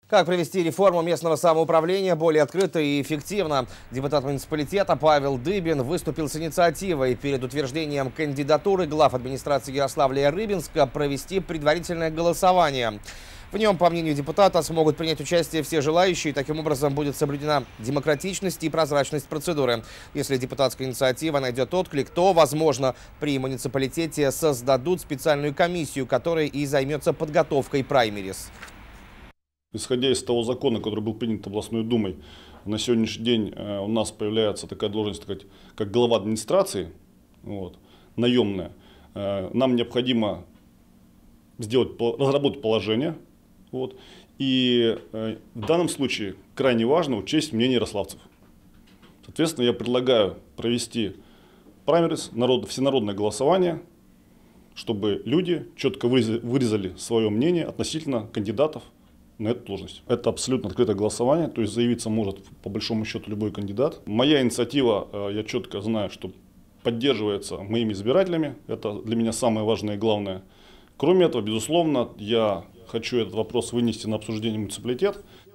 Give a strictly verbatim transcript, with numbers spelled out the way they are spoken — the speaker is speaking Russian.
Как провести реформу местного самоуправления более открыто и эффективно? Депутат муниципалитета Павел Дыбин выступил с инициативой перед утверждением кандидатуры глав администрации Ярославля и Рыбинска провести предварительное голосование. В нем, по мнению депутата, смогут принять участие все желающие, и таким образом будет соблюдена демократичность и прозрачность процедуры. Если депутатская инициатива найдет отклик, то, возможно, при муниципалитете создадут специальную комиссию, которая и займется подготовкой праймерис. Исходя из того закона, который был принят областной думой, на сегодняшний день у нас появляется такая должность, как глава администрации, вот, наемная. Нам необходимо сделать, разработать положение. Вот, и в данном случае крайне важно учесть мнение ярославцев. Соответственно, я предлагаю провести праймерис, народ, всенародное голосование, чтобы люди четко вырезали свое мнение относительно кандидатов на эту должность. Это абсолютно открытое голосование, то есть заявиться может по большому счету любой кандидат. Моя инициатива, я четко знаю, что поддерживается моими избирателями. Это для меня самое важное и главное. Кроме этого, безусловно, я хочу этот вопрос вынести на обсуждение муниципалитета.